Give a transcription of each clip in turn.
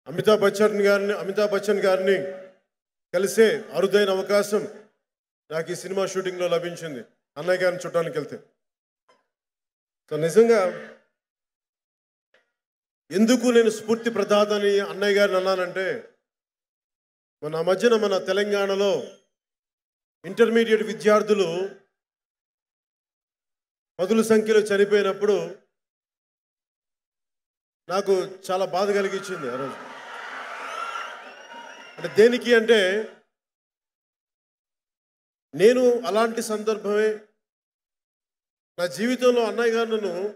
అమితాబ్ బచ్చన్ గారిని కలిసే అరుదైన అవకాశం నాకు ఈ సినిమా షూటింగ్లో లభించింది అన్నయ్య గారిని చూడడానికి వెళ్తే. సో నిజంగా ఎందుకు నేను స్ఫూర్తి ప్రదాతని అన్నయ్య గారిని అన్నానంటే, మన మధ్యన మన తెలంగాణలో ఇంటర్మీడియట్ విద్యార్థులు పదుల సంఖ్యలో చనిపోయినప్పుడు నాకు చాలా బాధ కలిగించింది ఆ రోజు. అంటే దేనికి అంటే, నేను అలాంటి సందర్భమే నా జీవితంలో అన్నయ్య గారు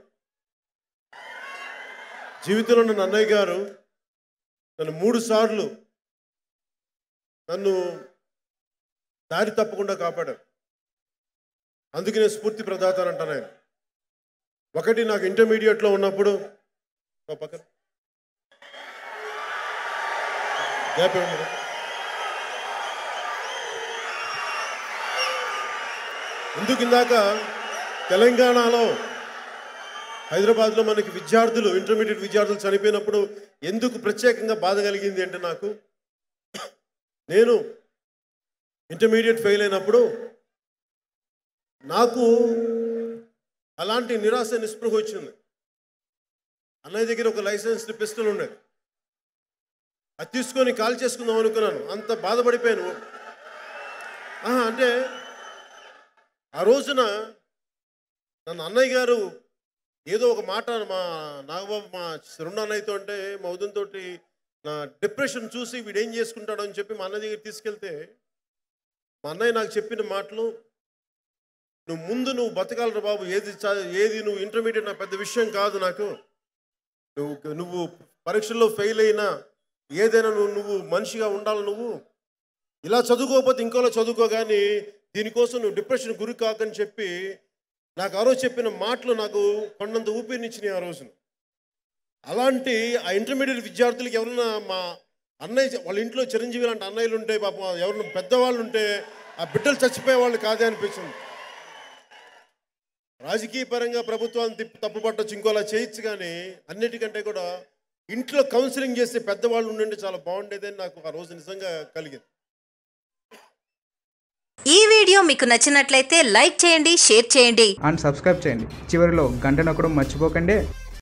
నన్ను 3 సార్లు నన్ను దారి తప్పకుండా కాపాడారు. అందుకే నేను స్ఫూర్తి ప్రదాత అంటాను ఆయన. ఒకటి, నాకు ఇంటర్మీడియట్లో ఉన్నప్పుడు పక్కన గ్యాప్ ఏమి ఎందుకు ఇందాక తెలంగాణలో హైదరాబాద్లో మనకి ఇంటర్మీడియట్ విద్యార్థులు చనిపోయినప్పుడు ఎందుకు ప్రత్యేకంగా బాధ కలిగింది అంటే, నేను ఇంటర్మీడియట్ ఫెయిల్ అయినప్పుడు నాకు అలాంటి నిరాశ నిస్పృహ వచ్చింది. అన్నయ్య దగ్గర ఒక లైసెన్స్డ్ పిస్టల్ ఉండేది, అది తీసుకొని కాల్ చేసుకుందాం అనుకున్నాను. అంత బాధపడిపోయాను. అంటే ఆ రోజున నన్ను అన్నయ్య గారు ఏదో ఒక మాట మా నాగబాబు మా శ్రీను అన్నయ్యతో అంటే, మా ఉదయంతో నా డిప్రెషన్ చూసి వీడేం చేసుకుంటాడో అని చెప్పి మా అన్నయ్య దగ్గర తీసుకెళ్తే, మా అన్నయ్య నాకు చెప్పిన మాటలు, నువ్వు బతకాలరా బాబు, ఏది నువ్వు ఇంటర్మీడియట్ నా పెద్ద విషయం కాదు, నాకు నువ్వు పరీక్షల్లో ఫెయిల్ అయినా ఏదైనా నువ్వు మనిషిగా ఉండాలి, నువ్వు ఇలా చదువుకోకపోతే ఇంకోలా చదువుకో, కానీ దీనికోసం నువ్వు డిప్రెషన్ గురి కాకని చెప్పి నాకు ఆ రోజు చెప్పిన మాటలు నాకు కొండంత ఊపిరినిచ్చినాయి ఆ రోజున. అలాంటి ఆ ఇంటర్మీడియట్ విద్యార్థులకి ఎవరైనా మా అన్నయ్య వాళ్ళ ఇంట్లో చిరంజీవి లాంటి అన్నయ్యలు ఉంటే, పాపం ఎవరైనా పెద్దవాళ్ళు ఉంటే ఆ బిడ్డలు చచ్చిపోయే వాళ్ళు కాదే అనిపించింది. రాజకీయ పరంగా ప్రభుత్వాన్ని తప్పుపట్టచ్చు, ఇంకోలా చేయొచ్చు, కానీ అన్నిటికంటే కూడా ఇంట్లో కౌన్సిలింగ్ చేసే పెద్దవాళ్ళు ఉండండి చాలా బాగుండేదని నాకు ఆ రోజు నిజంగా కలిగింది. ఈ వీడియో మీకు నచ్చినట్లయితే లైక్ చేయండి, షేర్ చేయండి అండ్ సబ్స్క్రైబ్ చేయండి. చివరిలో గంట నొక్కడం మర్చిపోకండి.